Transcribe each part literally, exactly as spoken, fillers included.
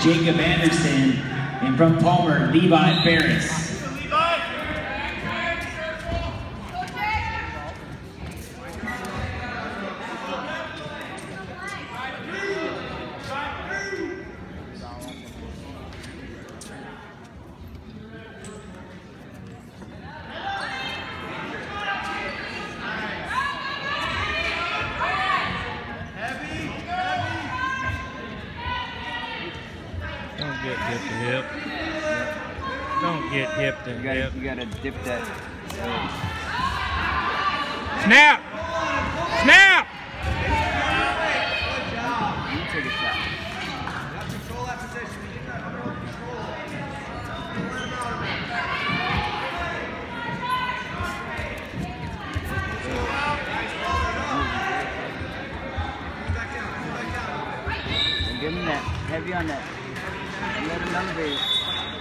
Jacob Anderson, and from Palmer, Levi Ferris. Don't get hip to hip. Don't get hip to You gotta, hip. you gotta dip that. Snap! Snap! You take a shot. Control that position. And give him that. Heavy on that. Don't let him elevate it.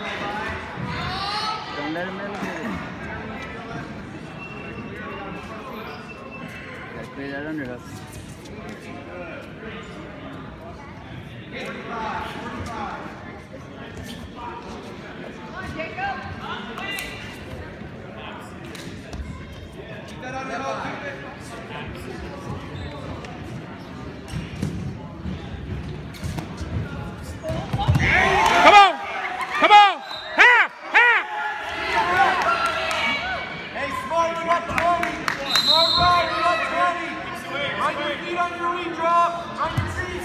Don't let him elevate it. Gotta clear that underhook. Come on! Come on! Half! Half! Hey, smart, you got twenty. Smart ride, you got twenty. Run your feet on your redrop. Run your feet.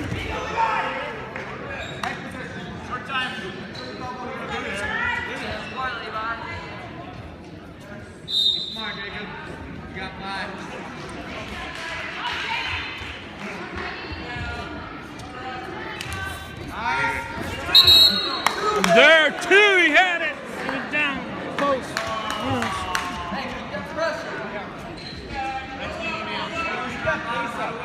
Short time. Smart, Jacob. You got five. Nice. There, two, he had it! It was down, post. Yes. Hey, get pressure. You got pace up.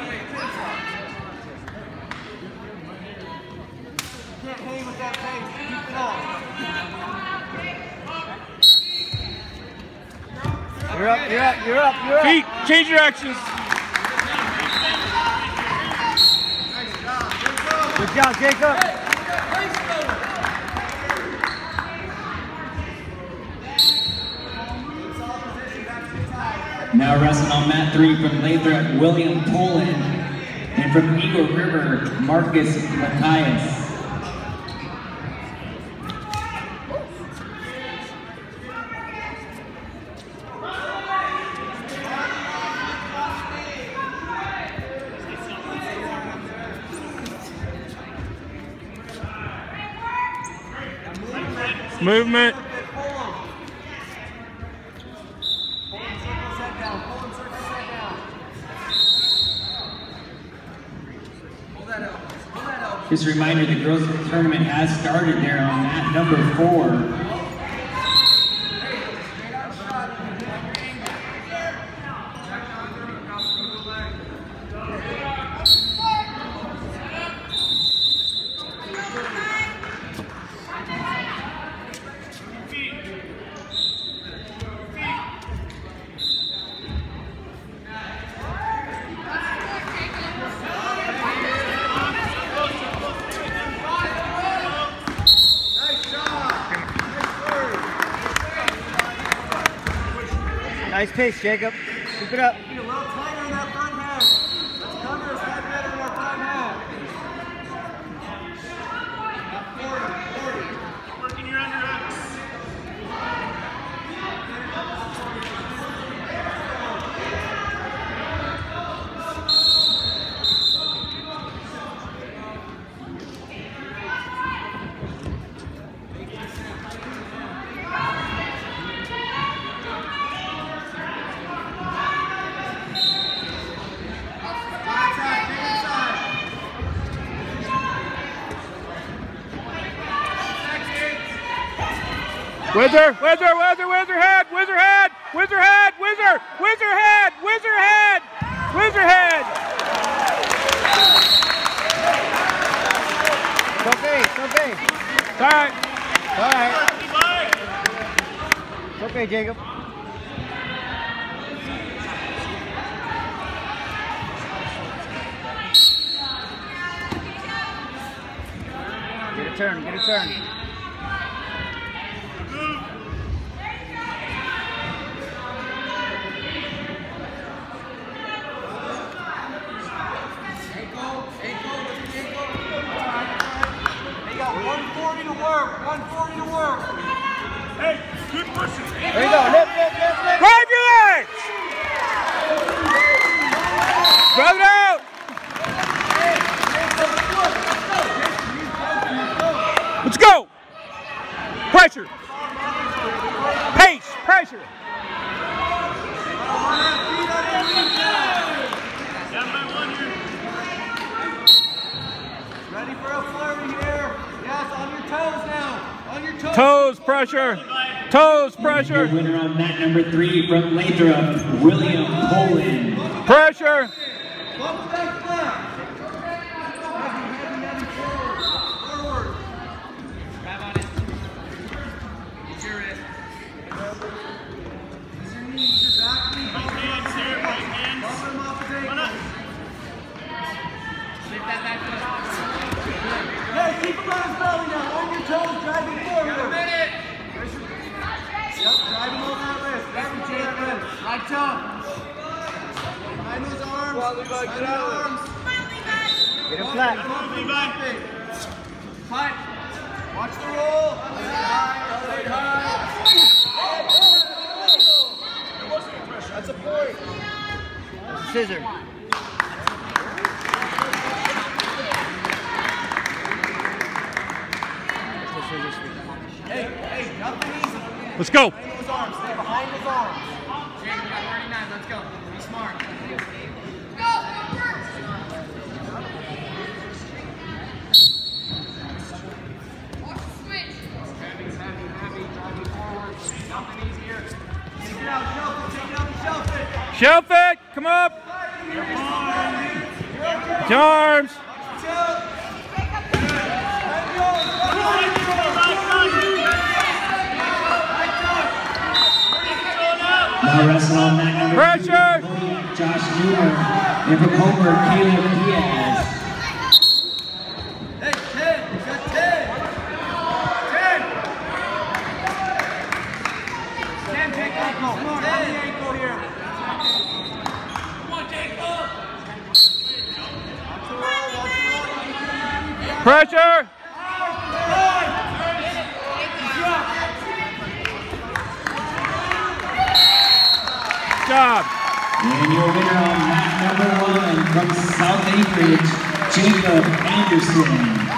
You can't hang with that pace. Keep it on. You're up, you're up, you're up, you're up. Feet, change directions. Good job, Jacob. Now wrestling on mat three from Lathrop, William Poland, and from Eagle River, Marcus Matthias. Movement. Just a reminder, the girls tournament has started there on mat number four. Nice pace, Jacob. Keep it up. Be a little tighter in that front half. Let's cover his head better in that front half. forty, forty. Working your underhooks. Whizzer, whizzer, whizzer, whizzer head, whizzer head, whizzer head, whizzer, whizzer head, whizzer head, whizzer head. It's okay, it's okay. It's all right. It's all right. It's okay, Jacob. Get a turn, get a turn. They got one forty to work. one forty to work. Hey, keep pushing. There you go. Lift, lift, lift, lift. Drive your legs! Drive it out! Let's go! Pressure! Pace! Pressure! Ready for a flurry here. Yes, on your toes now. On your toes. Toes pressure! Toes Your pressure! winner on mat number three from Lathrop, William Poland. Pressure! Bump back left. Heavy, heavy, heavy forward. Forward. Grab on it. Use your wrist. Use your knees, your back knee. Right hands here, right hands. Bump them off his ankle. Lift that back foot. Hey, keep him on his belly now. On your toes, driving forward. Got a minute. Yep, drive him over that wrist. Every jab wrist. Right toe. Behind those arms. Well, Levi, get out. Arms. Get him flat. Fight. Watch the roll. Elevate high. That's a point. Scissor. Hey, hey, nothing easy. Let's go! Behind those arms. Stay behind those arms. Jake, we got thirty-nine. Let's go. Be smart. Take it out, shelf it, take it out and shelf it. Shelf it! Come up! Arms! Now wrestling on mat number Pressure! two, Josh Newman. And from Homer, Caleb Diaz. Hey, ten, you got ten. ten. ten, take ankle. Come on, on the ankle here. Come on, take up. Watch the roll, watch the roll. Pressure! Job. And your winner on mat number one from South Anchorage, Jacob Anderson.